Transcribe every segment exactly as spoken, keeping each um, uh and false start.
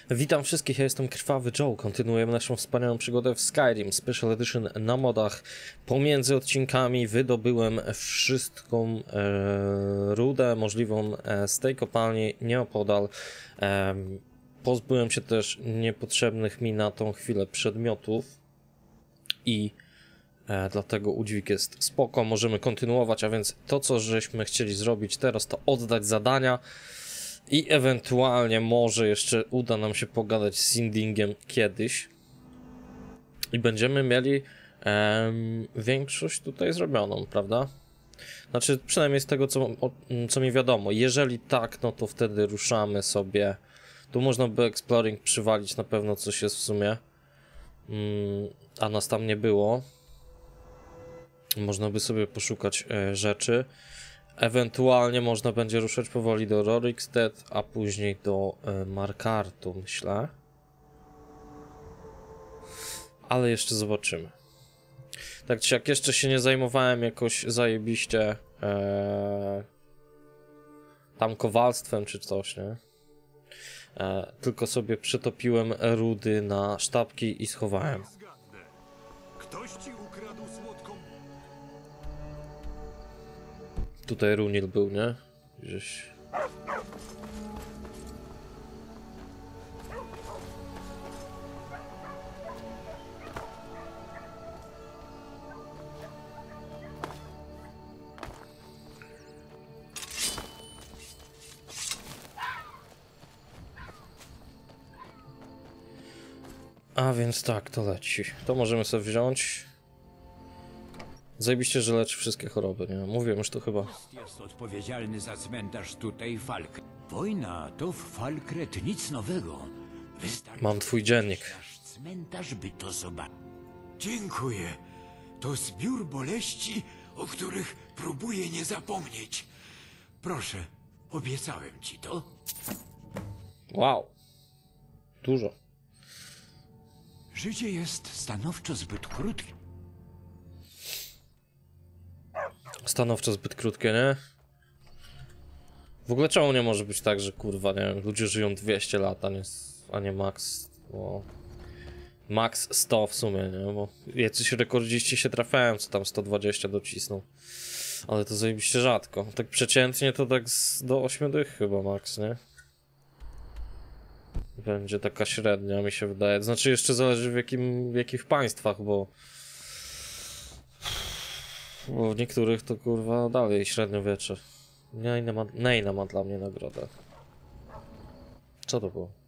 Witam wszystkich, ja jestem Krwawy Joe. Kontynuujemy naszą wspaniałą przygodę w Skyrim Special Edition na modach. Pomiędzy odcinkami wydobyłem wszystką e, rudę możliwą e, z tej kopalni nieopodal. E, pozbyłem się też niepotrzebnych mi na tą chwilę przedmiotów i e, dlatego udźwig jest spoko. Możemy kontynuować, a więc to, co żeśmy chcieli zrobić teraz, to oddać zadania. I ewentualnie może jeszcze uda nam się pogadać z Sindingiem kiedyś. I będziemy mieli em, większość tutaj zrobioną, prawda? Znaczy przynajmniej z tego, co, o, co mi wiadomo. Jeżeli tak, no to wtedy ruszamy sobie. Tu można by exploring przywalić, na pewno coś jest w sumie. Mm, a nas tam nie było. Można by sobie poszukać e, rzeczy. Ewentualnie można będzie ruszać powoli do Rorikstead, a później do y, Markartu, myślę. Ale jeszcze zobaczymy. Tak czy jak jeszcze się nie zajmowałem jakoś zajebiście e, tam kowalstwem czy coś, nie? E, tylko sobie przetopiłem rudy na sztabki i schowałem. Ktoś ci ukradł słodką... Tutaj Runil był, nie? Gdzieś. A więc tak, to leci. To możemy sobie wziąć. Zajebiście, że leczy wszystkie choroby, nie? Mówiłem już to chyba. Jest odpowiedzialny za cmentarz tutaj Falk. Wojna to w Falkret nic nowego. Wystarczy, Mam twój dziennik. nasz cmentarz, by to zobaczyć. Dziękuję. To zbiór boleści, o których próbuję nie zapomnieć. Proszę, obiecałem ci to. Wow. Dużo. Życie jest stanowczo zbyt krótkie. Stanowczo zbyt krótkie, nie? W ogóle czemu nie może być tak, że kurwa, nie wiem, ludzie żyją dwieście lat, a nie, a nie max, bo... max sto w sumie, nie? Bo jacyś rekordziści się trafiają, co tam sto dwadzieścia docisną. Ale to zajebiście rzadko. Tak przeciętnie to tak z, do ośmiu dych chyba max, nie? Będzie taka średnia, mi się wydaje. Znaczy jeszcze zależy w jakim, w jakich państwach, bo... Bo w niektórych to kurwa dalej średniowiecze. Neina ma, Neina ma dla mnie nagrodę. Co to było?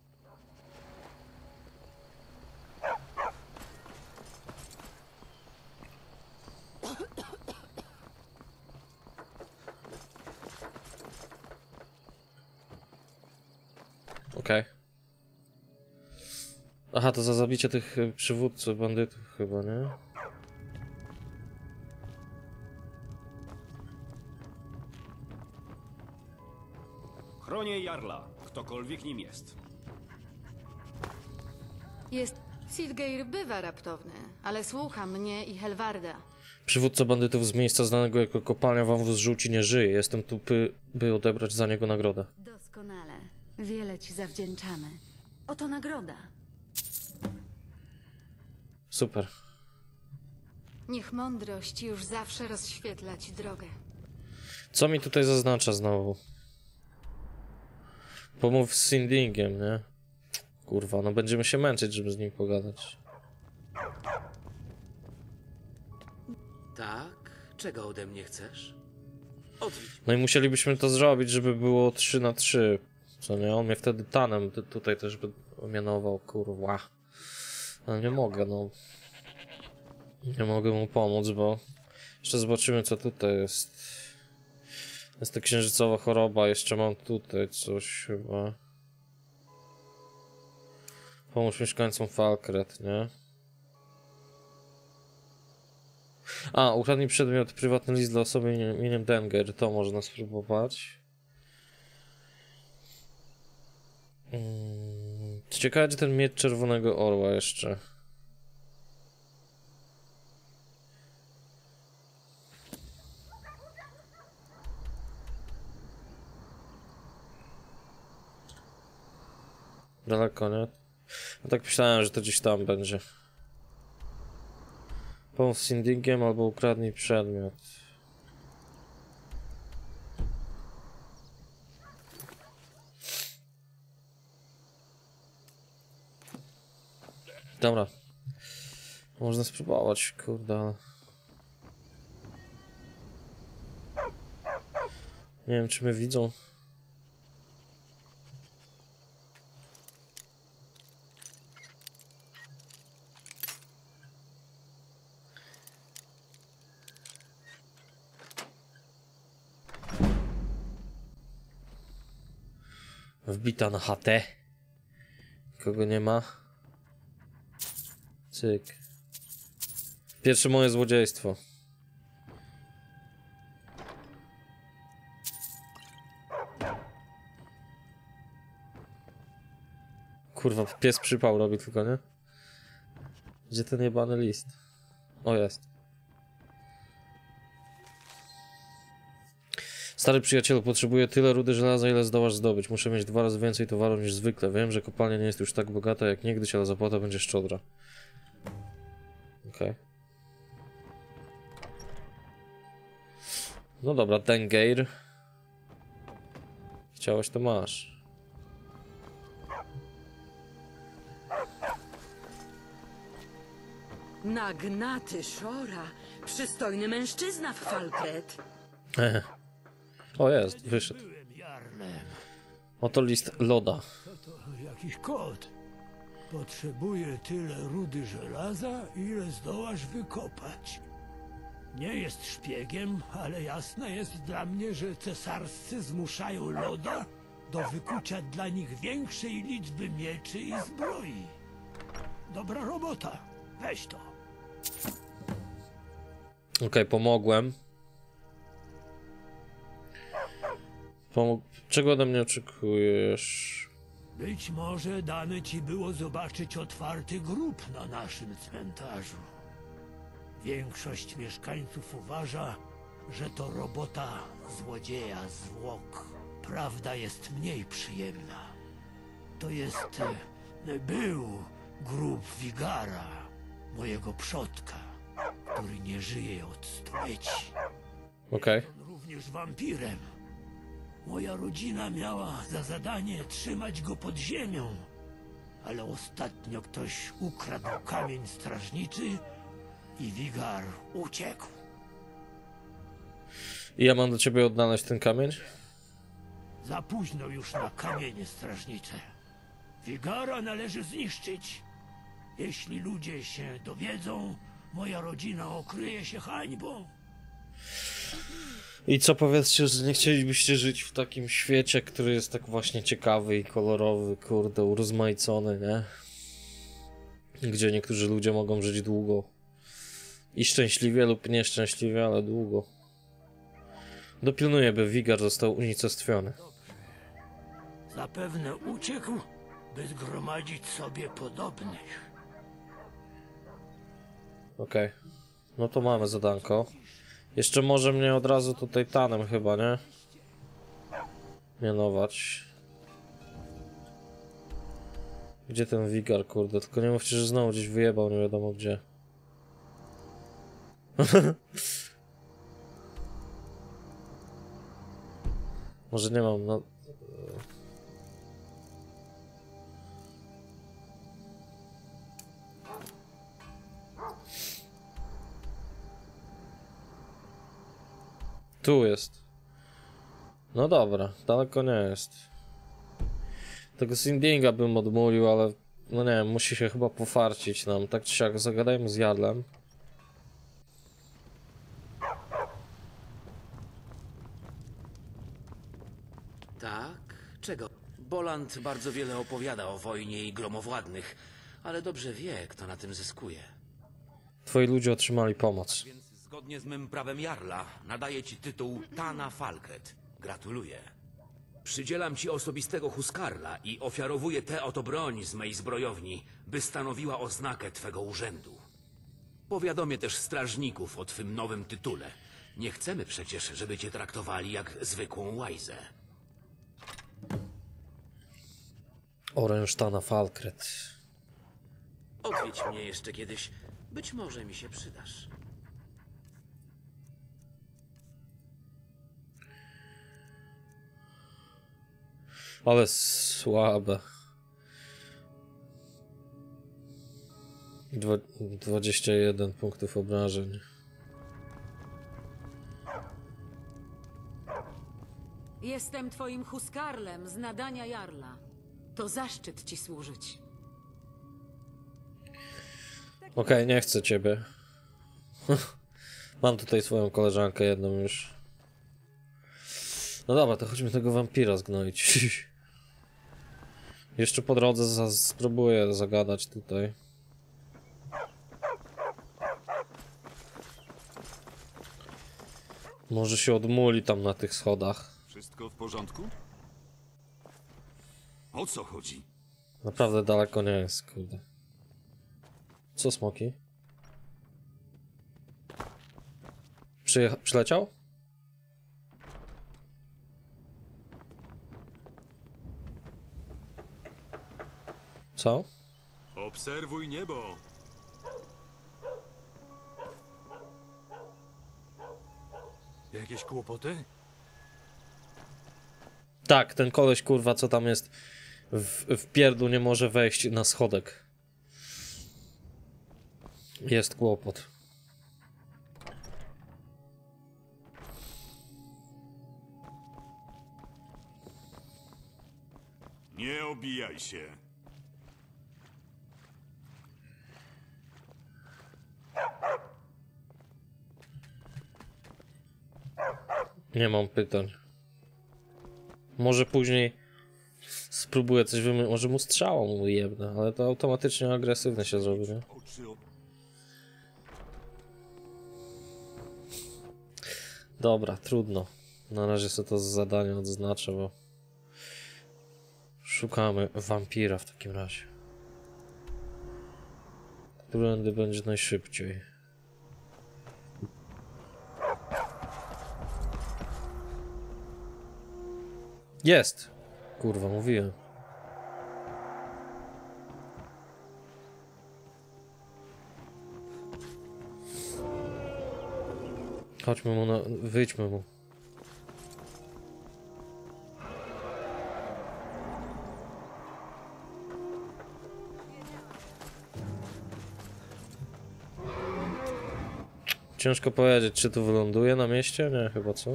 Okej. Okay. Aha, to za zabicie tych przywódców, bandytów chyba, nie? Chronię Jarla, ktokolwiek nim jest. Jest... Silgeir bywa raptowny, ale słucha mnie i Helwarda. Przywódca bandytów z miejsca znanego jako kopalnia wąwóz żółci nie żyje. Jestem tu, by, by odebrać za niego nagrodę. Doskonale. Wiele ci zawdzięczamy. Oto nagroda. Super. Niech mądrość już zawsze rozświetla ci drogę. Co mi tutaj zaznacza znowu? Pomów z Sindingiem, nie? Kurwa, no będziemy się męczyć, żeby z nim pogadać. Tak? Czego ode mnie chcesz? Odwiedź. No i musielibyśmy to zrobić, żeby było trzy na trzy. Co nie? On mnie wtedy Tanem tutaj też by mianował, kurwa. Ale nie mogę, no. Nie mogę mu pomóc, bo... Jeszcze zobaczymy, co tutaj jest. Jest to księżycowa choroba, jeszcze mam tutaj coś chyba. Pomóż mieszkańcom Falkret, nie? A, ukradnij przedmiot, prywatny list dla osoby imieniem Denger, to można spróbować. Hmm. Ciekawe, czy ten miecz Czerwonego Orła jeszcze. Daleko, nie? No tak myślałem, że to gdzieś tam będzie. Pomów z Sindingiem albo ukradnij przedmiot. Dobra. Można spróbować, kurde. Nie wiem, czy mnie widzą. Wbita na chatę. Kogo nie ma. Cyk. Pierwsze moje złodziejstwo. Kurwa, pies przypał robi tylko, nie? Gdzie ten jebany list? O, jest. Stary przyjacielu, potrzebuję tyle rudy żelaza, ile zdołasz zdobyć. Muszę mieć dwa razy więcej towaru niż zwykle. Wiem, że kopalnia nie jest już tak bogata jak niegdyś, ale zapłata będzie szczodra. Okej. Okay. No dobra, Dengeir. Chciałeś, to masz. Nagnaty Szora, przystojny mężczyzna w Falkret. O, jest, wyszedł. Oto list Loda. To jakiś kot. Potrzebuję tyle rudy żelaza, ile zdołasz wykopać. Nie jest szpiegiem, ale jasne jest dla mnie, że cesarscy zmuszają Loda do wykucia dla nich większej liczby mieczy i zbroi. Dobra robota. Weź to. Okej, okay, pomogłem. Pomog... Czego ode mnie oczekujesz? Być może dane ci było zobaczyć otwarty grób na naszym cmentarzu. Większość mieszkańców uważa, że to robota złodzieja zwłok. Prawda jest mniej przyjemna. To jest... E, był grób Vigara, mojego przodka, który nie żyje od stuleci. Okej. Okay. On również wampirem. Moja rodzina miała za zadanie trzymać go pod ziemią, ale ostatnio ktoś ukradł kamień strażniczy i Vigar uciekł. I ja mam do ciebie odnaleźć ten kamień? Za późno już na kamienie strażnicze. Vigara należy zniszczyć. Jeśli ludzie się dowiedzą, moja rodzina okryje się hańbą. I co powiedzcie, że nie chcielibyście żyć w takim świecie, który jest tak właśnie ciekawy i kolorowy, kurde, urozmaicony, nie? Gdzie niektórzy ludzie mogą żyć długo. I szczęśliwie lub nieszczęśliwie, ale długo. Dopilnuję, by Vigar został unicestwiony. Zapewne uciekł, by zgromadzić sobie podobnych. Okej. Okay. No to mamy zadanko. Jeszcze może mnie od razu tutaj Tanem chyba, nie? Mianować. Gdzie ten Vigar, kurde? Tylko nie mówcie, że znowu gdzieś wyjebał, nie wiadomo gdzie. Może nie mam, no... Tu jest. No dobra, daleko nie jest. Tego Sindinga bym odmówił, ale... No nie wiem, musi się chyba pofarcić nam. Tak czy siak, zagadajmy z Jarlem. Tak? Czego? Boland bardzo wiele opowiada o wojnie i gromowładnych, ale dobrze wie, kto na tym zyskuje. Twoi ludzie otrzymali pomoc. Więc zgodnie z mym prawem Jarla nadaję ci tytuł Tana Falkret. Gratuluję. Przydzielam ci osobistego Huskarla i ofiarowuję tę oto broń z mej zbrojowni, by stanowiła oznakę twego urzędu. Powiadomię też strażników o twym nowym tytule. Nie chcemy przecież, żeby cię traktowali jak zwykłą łajzę. Oręż Tana Falkret. Odwiedź mnie jeszcze kiedyś. Być może mi się przydasz. Ale słabe. Dwa, dwadzieścia jeden punktów obrażeń. Jestem twoim Huskarlem z nadania Jarla. To zaszczyt ci służyć. Okej, okay, nie chcę ciebie. Mam tutaj swoją koleżankę jedną już. No dobra, to chodźmy tego wampira zgnoić. Jeszcze po drodze za spróbuję zagadać tutaj. Może się odmuli tam na tych schodach. Wszystko w porządku? O co chodzi? Naprawdę daleko nie jest, kurde. Co smoki? Przyjecha- przyleciał? Co? Obserwuj niebo. Jakieś kłopoty? Tak, ten koleś kurwa co tam jest w, w pierdlu nie może wejść na schodek. Jest kłopot. Nie obijaj się. Nie mam pytań. Może później spróbuję coś wymyślić. Może mu strzałą mu jebnę, ale to automatycznie agresywne się zrobi, nie? Dobra, trudno. Na razie sobie to zadanie odznaczę, bo szukamy wampira w takim razie. Którędy będzie najszybciej. Jest! Kurwa, mówiłem. Chodźmy mu na... wyjdźmy mu. Ciężko powiedzieć, czy tu wyląduje na mieście? Nie, chyba co?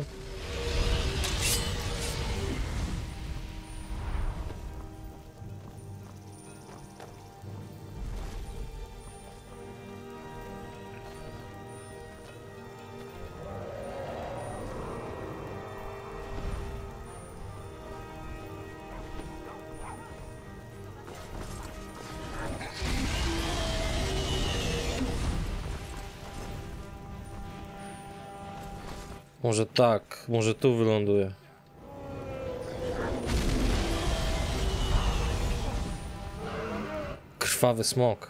Może tak, może tu wyląduje. Krwawy smok.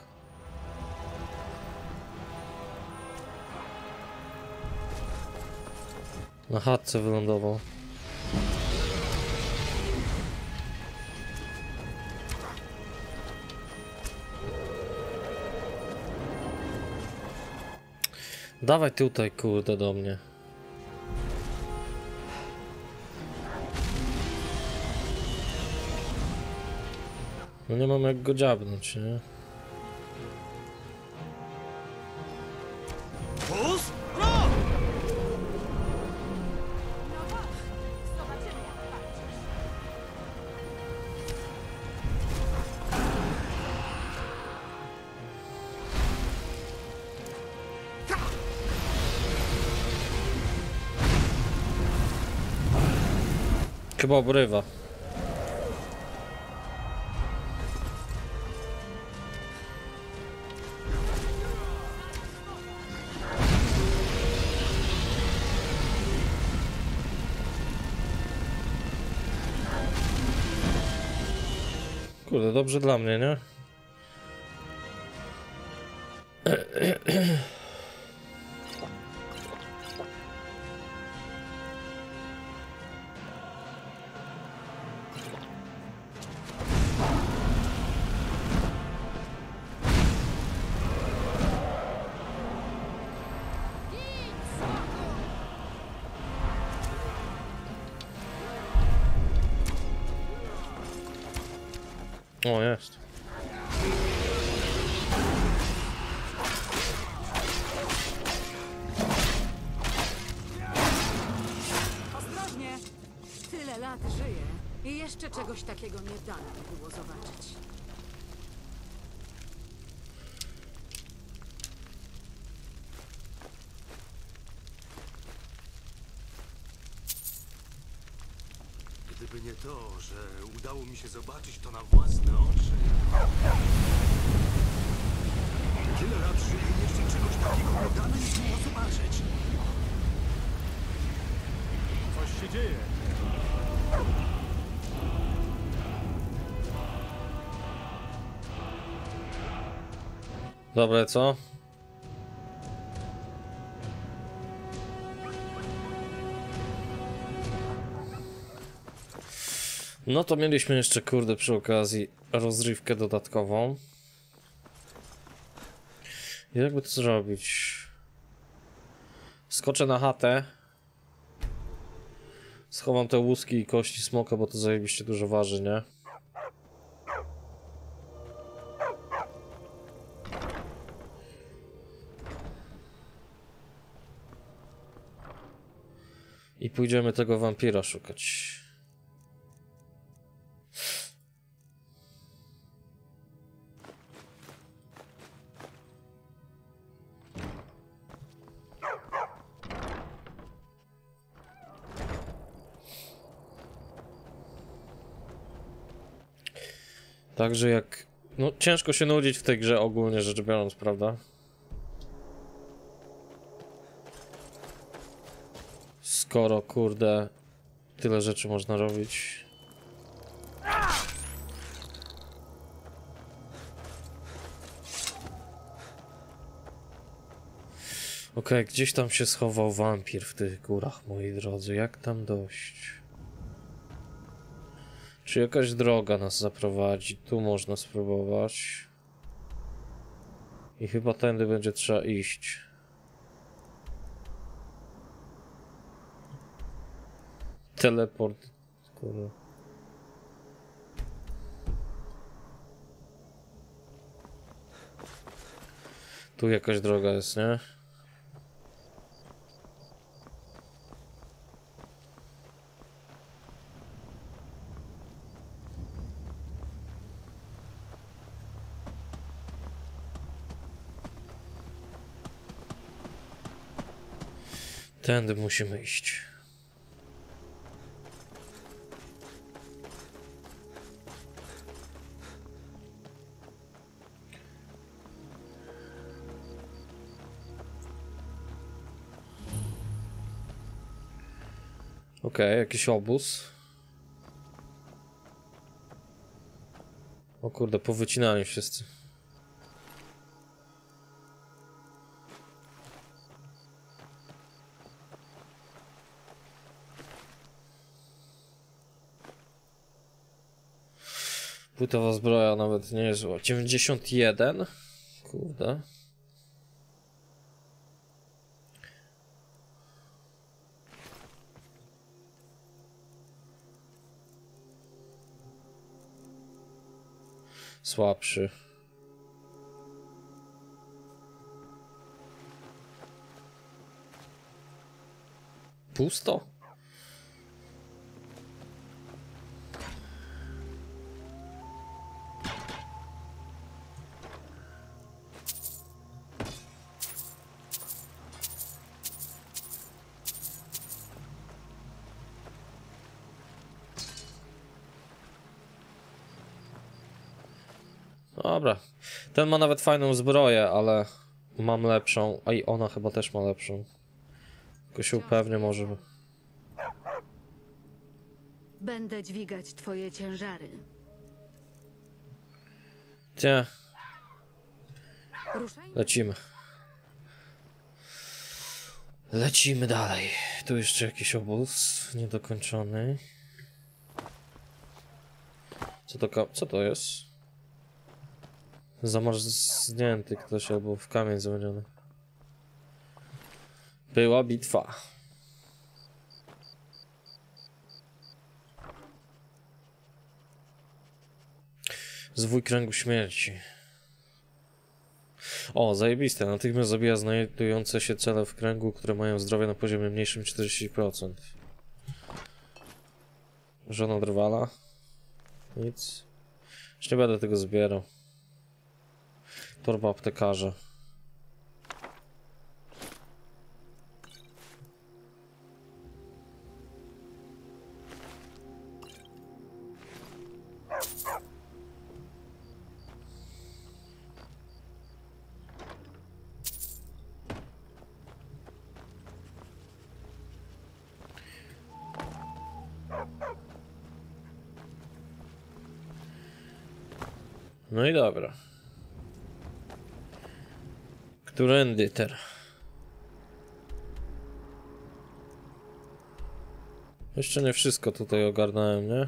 Na chatce wylądował. Dawaj tutaj, kurde, do mnie. No nie mam jak go dziabnąć, nie? Chyba obrywa. Kurde, dobrze dla mnie, nie? O, jest. Ostrożnie! Tyle lat żyję i jeszcze czegoś takiego nie dano mi było zobaczyć. Gdyby nie to, że udało mi się zobaczyć to na własne oczy. Tyle lat żyję i jeszcze czegoś takiego nie dano mi było zobaczyć. Coś się dzieje. Dobre, co? No to mieliśmy jeszcze, kurde, przy okazji rozrywkę dodatkową. Jakby to zrobić? Skoczę na chatę. Schowam te łuski i kości smoka, bo to zajebiście dużo waży, nie? I pójdziemy tego wampira szukać. Także jak... No ciężko się nudzić w tej grze ogólnie rzecz biorąc, prawda? Skoro, kurde, tyle rzeczy można robić. Okej, okay, gdzieś tam się schował wampir w tych górach, moi drodzy. Jak tam dojść? Czy jakaś droga nas zaprowadzi? Tu można spróbować. I chyba tędy będzie trzeba iść. Teleport. Kurde. Tu jakaś droga jest, nie? Tędy musimy iść. Okej, okay, jakiś obóz. O kurde, powycinali wszyscy. Płytowa zbroja nawet nie jest zła. dziewięćdziesiąt jeden. Kurde. Słabszy. Pusto? Dobra. Ten ma nawet fajną zbroję, ale mam lepszą. A i ona chyba też ma lepszą. Tylko się upewnię może. Będę dźwigać twoje ciężary. Gdzie? Lecimy. Lecimy dalej. Tu jeszcze jakiś obóz niedokończony. Co to, co to jest? Zamarznięty ktoś albo w kamień zamieniony. Była bitwa. Zwój kręgu śmierci. O, zajebiste. Natychmiast zabija znajdujące się cele w kręgu, które mają zdrowie na poziomie mniejszym czterdzieści procent. Żona drwala. Nic. Już nie będę tego zbierał. Torba aptekarza. No i dobra. Którędy teraz? Jeszcze nie wszystko tutaj ogarnąłem, nie?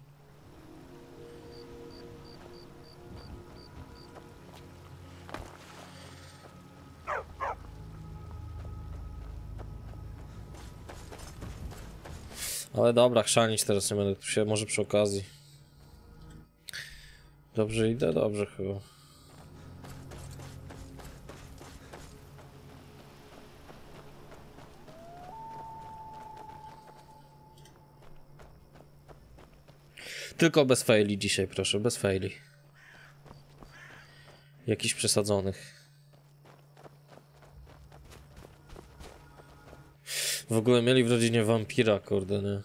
Ale dobra, chrzanić teraz nie będę się, może przy okazji. Dobrze idę? Dobrze chyba. Tylko bez faili dzisiaj, proszę, bez faili. Jakichś przesadzonych. W ogóle mieli w rodzinie wampira, kurde, nie?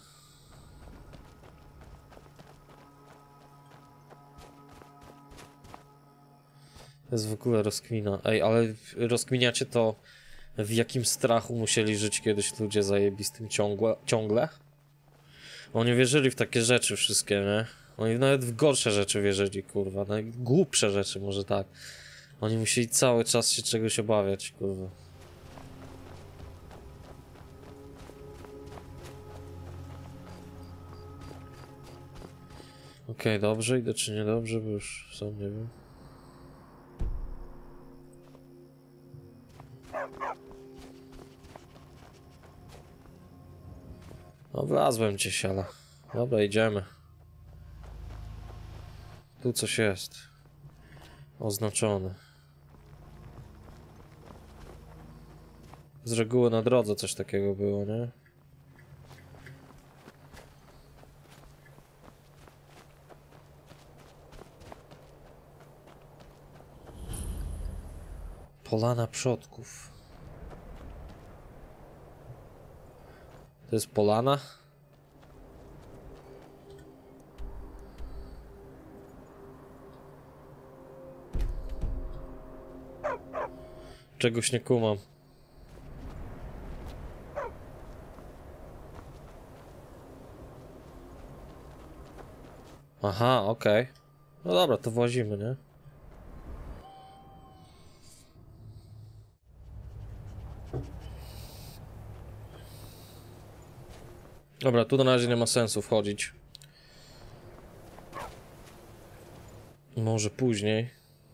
To jest w ogóle rozkmina. Ej, ale rozkminiacie to, w jakim strachu musieli żyć kiedyś ludzie zajebistym ciągle? ciągle? Oni wierzyli w takie rzeczy wszystkie, nie? Oni nawet w gorsze rzeczy wierzyli, kurwa. Nawet głupsze rzeczy, może tak. Oni musieli cały czas się czegoś obawiać, kurwa. Okej, okay, dobrze idę czy nie dobrze, bo już sam nie wiem. No wlazłem cię, siala. Dobra, idziemy. Tu coś jest. Oznaczone. Z reguły na drodze coś takiego było, nie? Polana przodków. To jest polana? Czegoś nie kumam. Aha, okej. Okay. No dobra, to włazimy, nie? Dobra, tu na razie nie ma sensu wchodzić. Może później.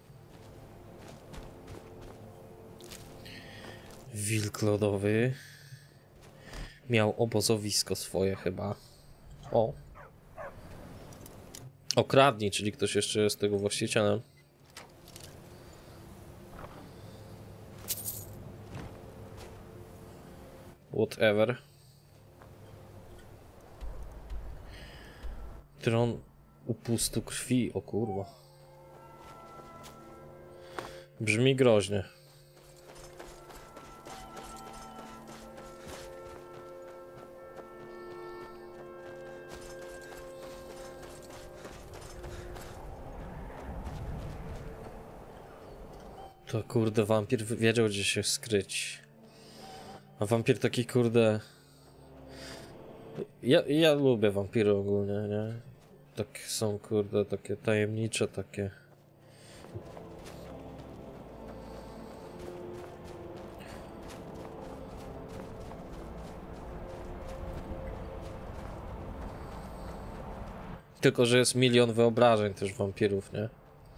Wilk lodowy. Miał obozowisko swoje chyba. O. Okradnij, czyli ktoś jeszcze jest tego właścicielem. Whatever. Tron upustu krwi, o kurwa. Brzmi groźnie. To kurde, wampir wiedział gdzie się skryć. A wampir taki kurde... Ja, ja lubię wampiry ogólnie, nie? Takie są kurde, takie tajemnicze, takie... Tylko, że jest milion wyobrażeń też wampirów, nie?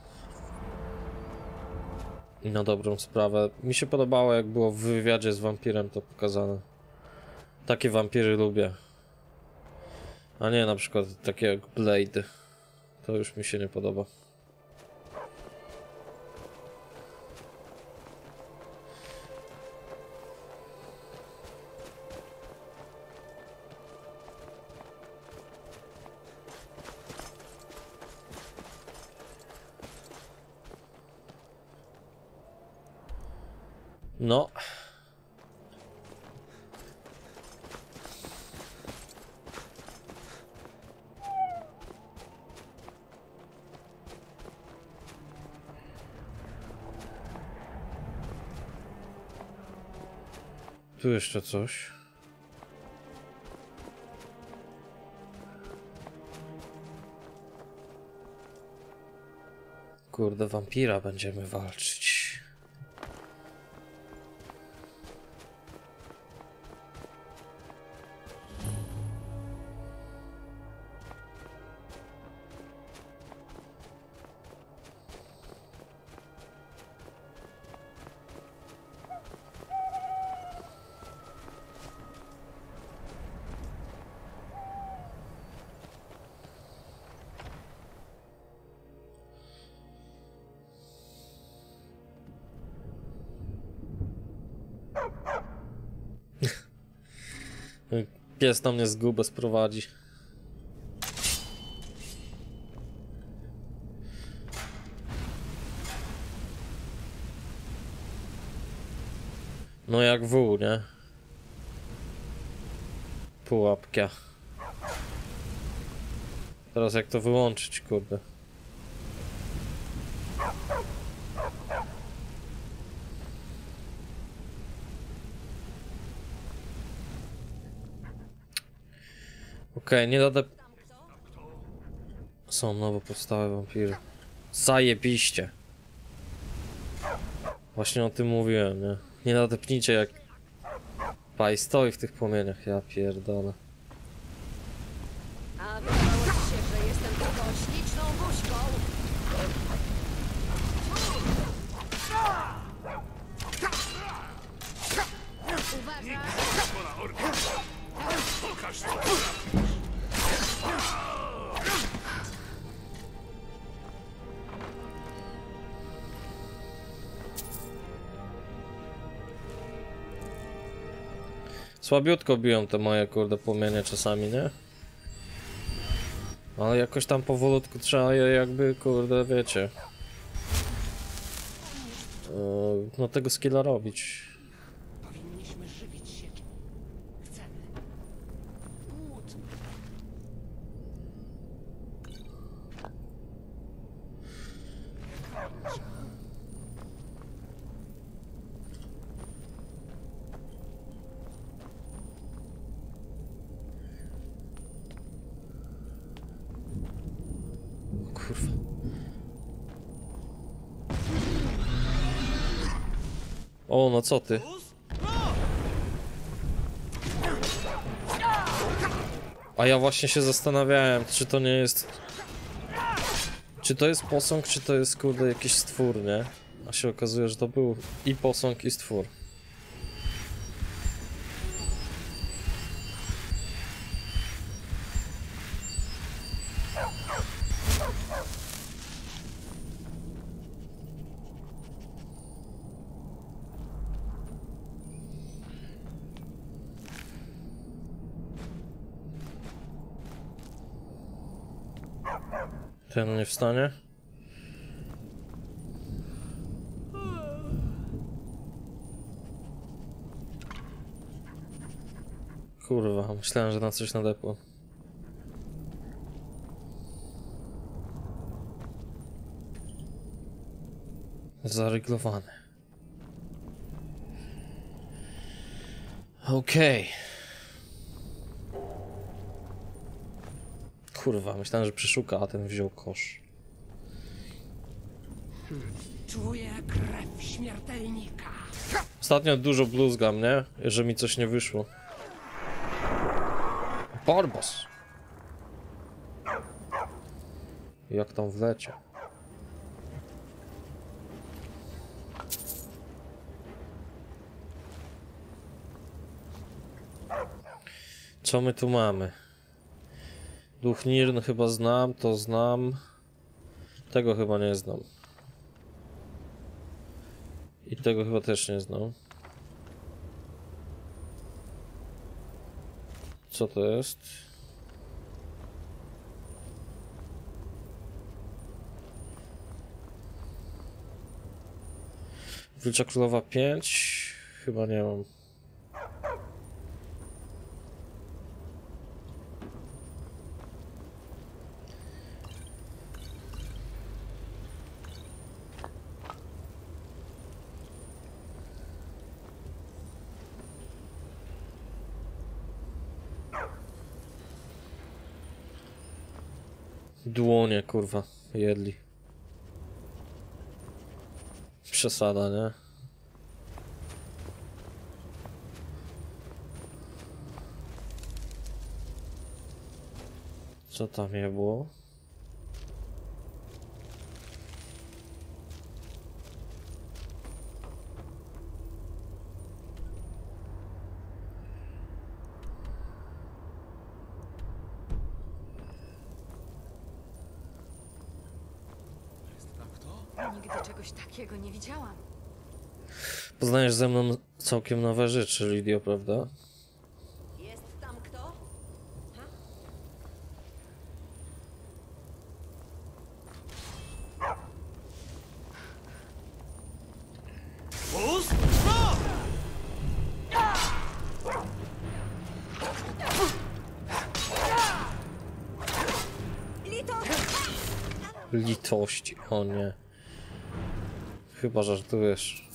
I na dobrą sprawę. Mi się podobało, jak było w wywiadzie z wampirem to pokazane. Takie wampiry lubię. A nie na przykład takie jak Blade. To już mi się nie podoba. No. Tu jeszcze coś. Kurde, wampira będziemy walczyć. Pies na mnie zgubę sprowadzi. No jak wół, nie? Pułapka. Teraz jak to wyłączyć, kurde? Okej, okay, nie doda... Są nowo powstałe wampiry. Zajebiście. Właśnie o tym mówiłem, nie? Nie nadepnijcie jak... Paj stoi w tych płomieniach, ja pierdolę. A wydawało ci się, że jestem tylko śliczną buźką. Słabiutko biją te moje, kurde, płomienie czasami, nie? Ale jakoś tam powolutku trzeba je jakby, kurde, wiecie... Yy, no tego skilla robić. Powinniśmy żywić się. Chcemy. Łód. Kurwa. O, no co ty? A ja właśnie się zastanawiałem, czy to nie jest... Czy to jest posąg, czy to jest, kurde, jakiś stwór, nie? A się okazuje, że to był i posąg, i stwór. Ten nie wstanie? Kurwa, myślałem, że na coś nadepło. Zaryglowany. Okej. Okay. Kurwa, myślałem, że przeszuka, a ten wziął kosz. Czuję krew śmiertelnika. Ostatnio dużo bluzgam, nie? Że mi coś nie wyszło. Borbos! Jak tam wlecie? Co my tu mamy? Duch Nirn chyba znam, to znam. Tego chyba nie znam. I tego chyba też nie znam. Co to jest? Wilcza Królowa pięć. chyba nie mam. Dłonie, kurwa, jedli. Przesada, nie? Co tam je było? Nigdy czegoś takiego nie widziałam. Poznajesz ze mną całkiem nowe rzeczy, Lidio, prawda? Jest tam kto? Ha? Litości, o nie. Chyba żartujesz.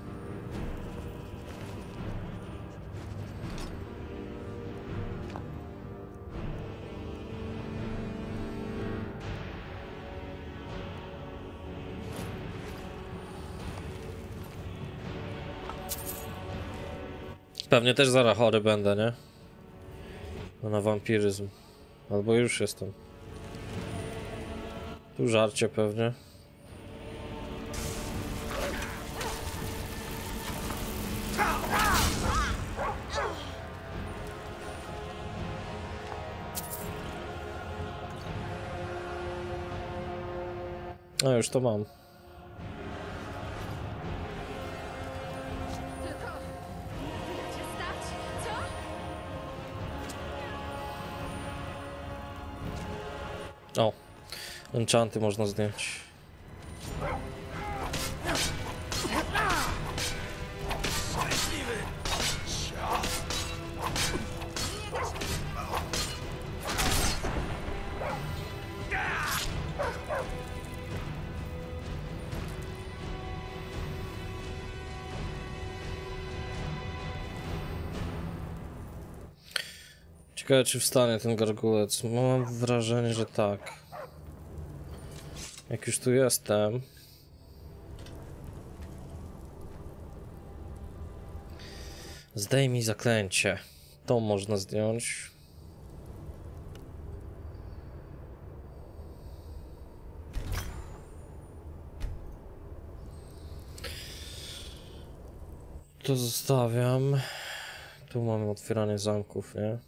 Pewnie też zaraz chory będę, nie? No na wampiryzm. Albo już jestem. Tu żarcie pewnie. No już to mam. Tylko... jak cię stać? Co? O, enchanty można zdjąć. Ciekawe, czy wstanie ten gargulec. Mam wrażenie, że tak. Jak już tu jestem. Zdejmij zaklęcie. To można zdjąć. To zostawiam. Tu mamy otwieranie zamków, nie?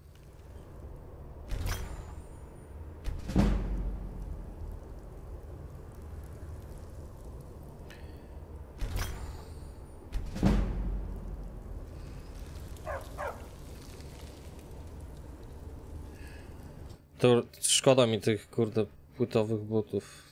To szkoda mi tych, kurde, płytowych butów.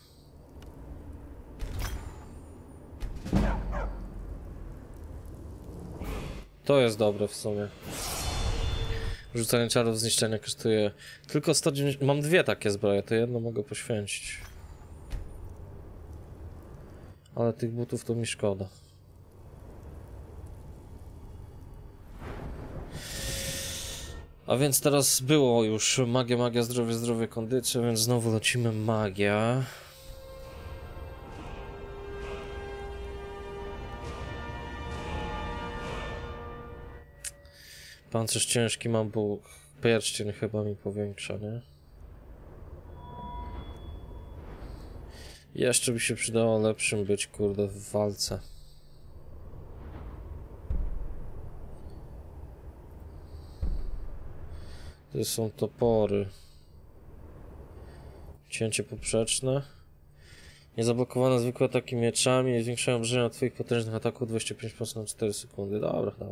To jest dobre w sumie. Rzucanie czarów zniszczenia kosztuje tylko sto dziewięćdziesiąt... Mam dwie takie zbroje, to jedno mogę poświęcić. Ale tych butów to mi szkoda. A więc teraz było już magia, magia, zdrowie, zdrowie, kondycja, więc znowu lecimy magia. Pancerz ciężki mam, bo pierścień chyba mi powiększa, nie? Jeszcze by się przydało lepszym być, kurde, w walce. To są topory. Cięcie poprzeczne. Niezablokowane zwykłe ataki mieczami zwiększają obrażenia twoich potężnych ataków dwadzieścia pięć procent na cztery sekundy. Dobra, dobra.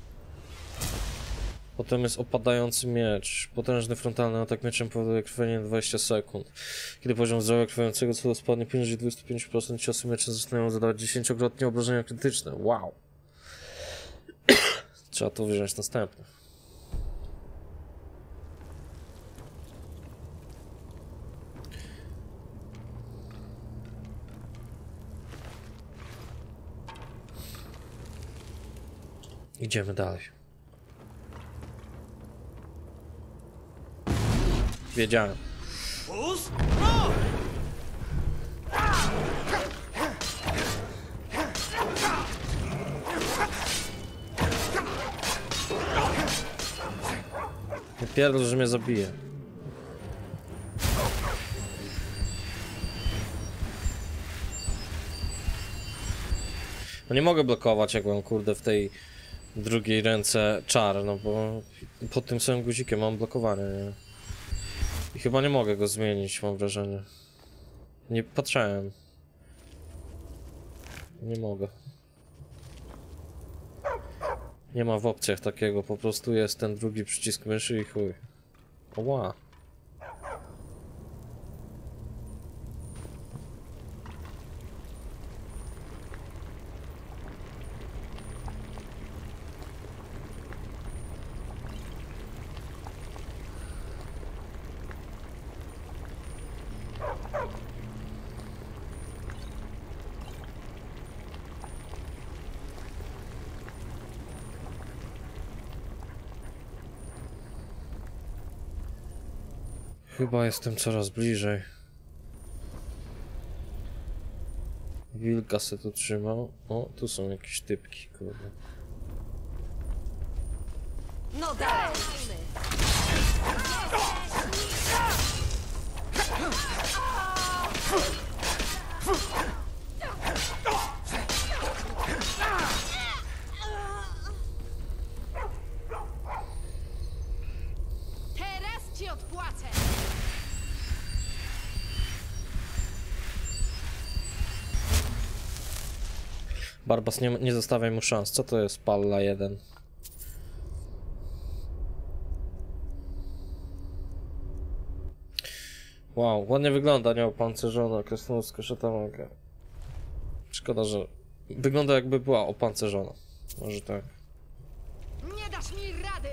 Potem jest opadający miecz. Potężny frontalny atak mieczem powoduje krwawienie na dwadzieścia sekund. Kiedy poziom zdrowia krwawiącego celu spadnie poniżej dwadzieścia pięć procent, ciosy mieczem zaczynają zadawać dziesięciokrotnie obrażenia krytyczne. Wow! Trzeba tu wziąć następny. Idziemy dalej. Wiedziałem. Nie pierdol, że mnie zabije. No nie mogę blokować, jak mam kurde w tej drugiej ręce czar, no bo pod tym samym guzikiem mam blokowanie, nie? I chyba nie mogę go zmienić, mam wrażenie. Nie patrzałem. Nie mogę. Nie ma w opcjach takiego, po prostu jest ten drugi przycisk myszy i chuj. Oła. Chyba jestem coraz bliżej. Wilka se tu trzymał. O, tu są jakieś typki, kurde. No dalej! Teraz ci odpłacę! Barbas, nie, nie zostawiaj mu szans. Co to jest Palla jeden? Wow, ładnie wygląda, nie opancerzona, krasnoludzka szatamanka. Szkoda, że wygląda jakby była opancerzona. Może tak. Nie dasz mi rady!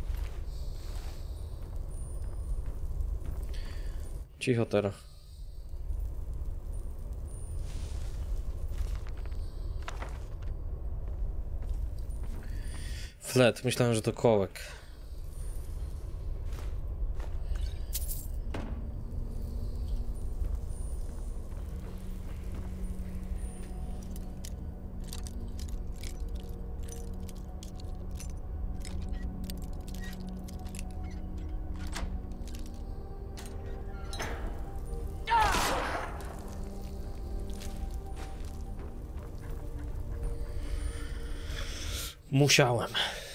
Cicho teraz. Flet, myślałem, że to kołek. Musiałem.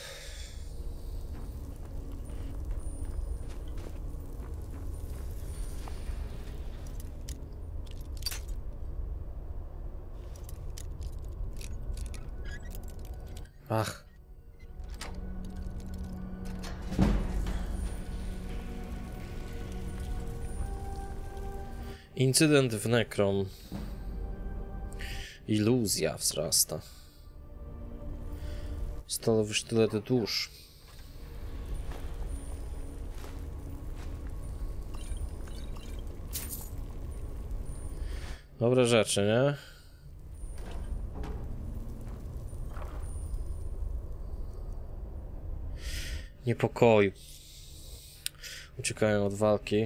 Ach. Incydent w Necrom. Iluzja wzrasta. Stalowy sztylet dusz. Dobre rzeczy, nie? Niepokoju. Uciekają od walki.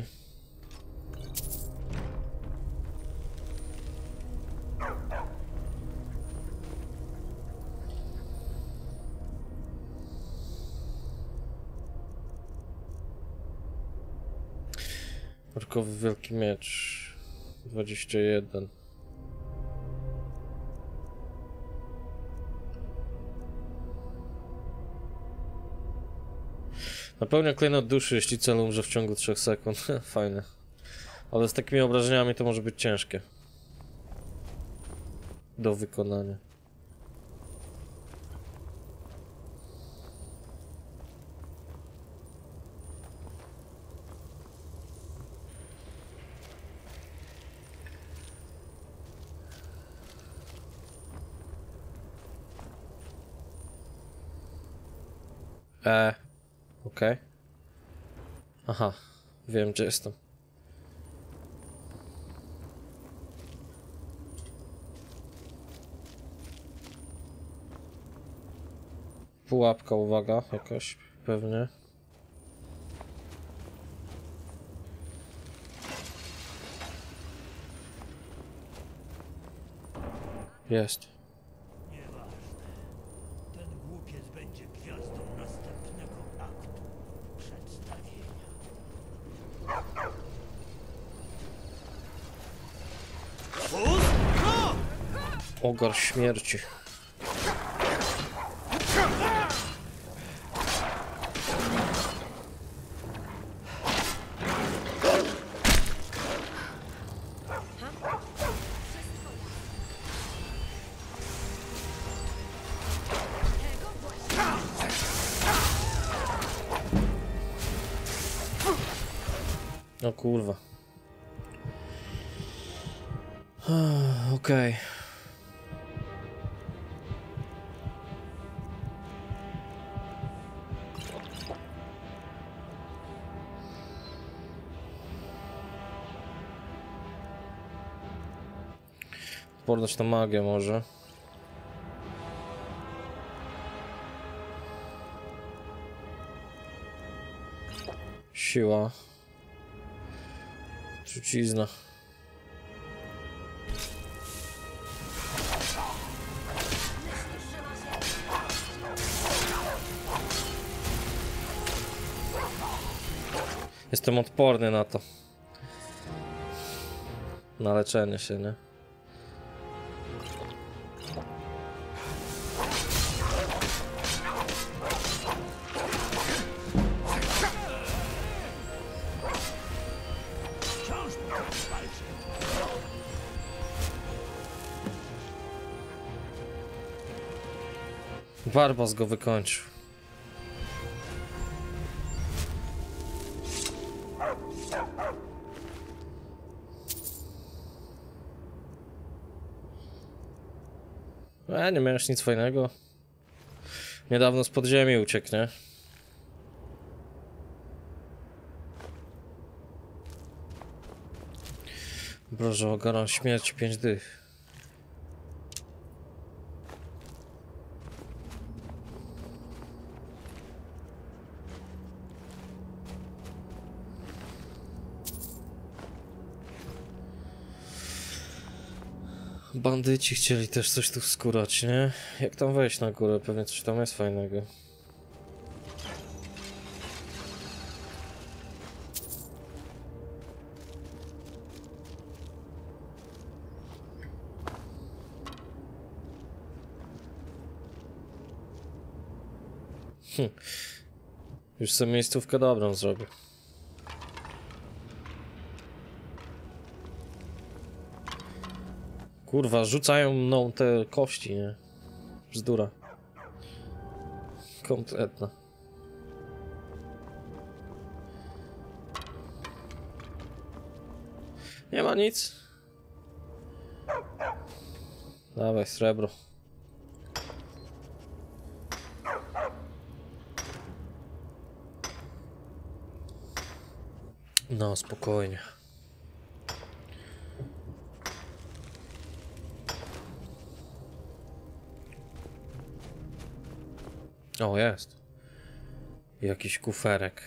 Orkowy wielki miecz. dwadzieścia jeden. Napełnia klejnot duszy, jeśli cel umrze w ciągu trzech sekund. Fajne. Ale z takimi obrażeniami to może być ciężkie. Do wykonania. E, okej. Okay. Aha, wiem gdzie jestem. Pułapka, uwaga, jakaś pewnie. Jest. Nieważne. Ten głupiec będzie gwiazdą następnego aktu przedstawienia. Ogar śmierci. O kurwa. Okej. Okay. Podać na magię może. Siła. Trucizna. Jestem odporny na to. Na leczenie się, nie? Barbas go wykończył. E, nie miałeś nic fajnego. Niedawno z podziemi uciekł, nie? Boże, ogarnął śmierć, pięć dych. Bandyci chcieli też coś tu skórać, nie? Jak tam wejść na górę? Pewnie coś tam jest fajnego. Hm. Już sobie miejscówkę dobrą zrobię. Kurwa, rzucają mną te kości, nie? Bzdura. Kompletna. Nie ma nic. Dawaj, srebro. No, spokojnie. O, jest. Jakiś kuferek.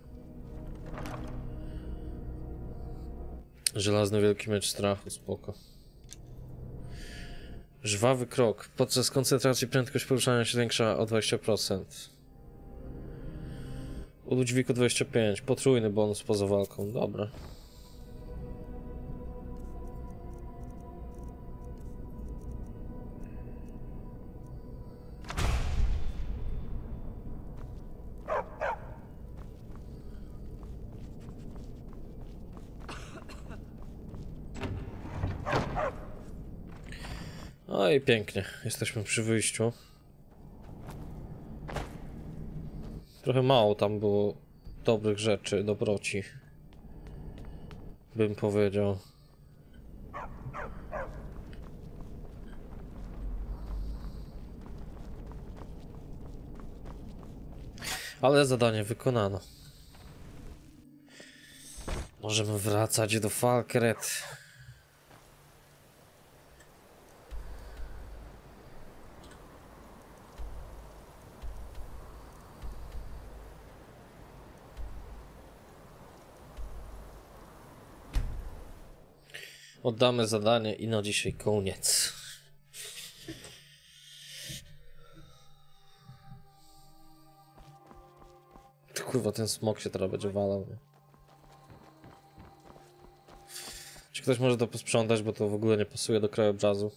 Żelazny wielki miecz strachu, spoko. Żwawy krok. Podczas koncentracji prędkość poruszania się zwiększa o dwadzieścia procent. U dźwigu dwadzieścia pięć. Potrójny bonus poza walką. Dobra. No i pięknie, jesteśmy przy wyjściu. Trochę mało tam było dobrych rzeczy, dobroci, bym powiedział. Ale zadanie wykonano. Możemy wracać do Falkret. Oddamy zadanie i na dzisiaj koniec. To kurwa, ten smok się teraz będzie walał, nie? Czy ktoś może to posprzątać, bo to w ogóle nie pasuje do krajobrazu?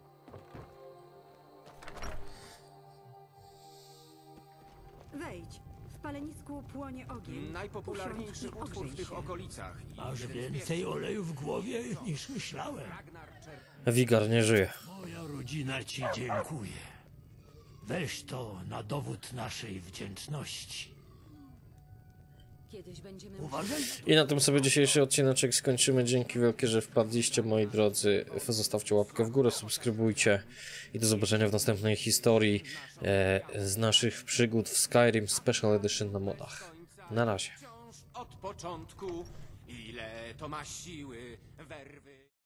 Wejdź. W palenisku płonie ogień. Najpopularniejszy Usiądź i utwór w ogrzej tych się. okolicach. Masz więcej oleju w głowie niż myślałem. Wigar nie żyje. Moja rodzina ci dziękuję. Weź to na dowód naszej wdzięczności. Kiedyś będziemy... Uważaj. I na tym sobie dzisiejszy odcineczek skończymy. Dzięki wielkie, że wpadliście, moi drodzy. Zostawcie łapkę w górę, subskrybujcie i do zobaczenia w następnej historii e, z naszych przygód w Skyrim Special Edition na modach. Na razie. Wciąż od początku, ile to ma siły, werwy.